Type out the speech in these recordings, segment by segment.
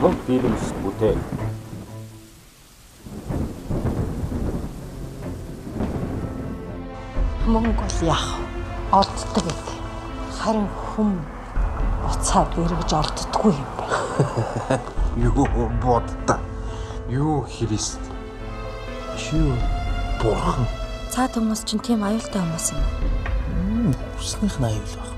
Таван Films бүтээл. Монгол яах олддог гэдэг. Харин хүм уцаад эргэж олддоггүй юм байна. Юу бодта. Юу Христ. Шүү бурхан. Цаад хүмүүс чинь тийм аюултай хүмүүс юм. Хүснийх нь аюул баг.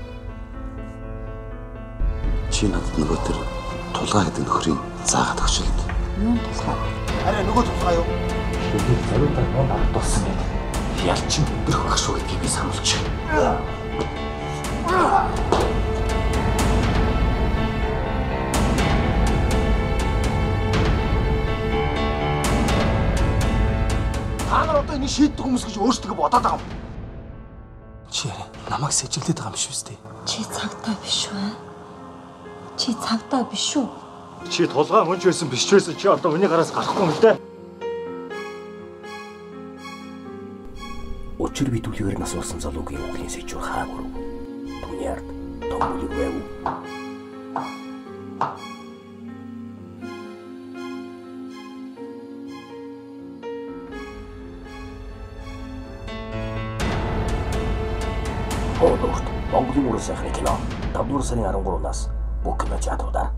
Чи надад нөгөө тэр тулгаа гэдэг нөхрийн заагаад өгчлээ. Юун тулгаа? Арай нөгөө тулгаа юу? Тэгээд зориудаа нунд автуулсан гэдэг. Ялчин өдрөх байх шүү гэдгийг би сануулж байна. Та нар одоо энэ шийддэг хүмүүс гэж өөрсдөө бодоод байгаа юм. Чи намайг сэжиглээд байгаа юм биш үстэй. Чи цагтаа биш үү? Чи цагтаа биш үү? Чи тулгаа мөнч байсан биш ч байсан чи одоо миний гараас гарахгүй юм л дээ. Учир би түлхүүр нас болсон залуугийн үглийн сэжүүр хаагур. Түүнийд томлог байв. Монголын уран сайхны кино 5 дугаар сарын 13-наас бүх кинотеатруудаар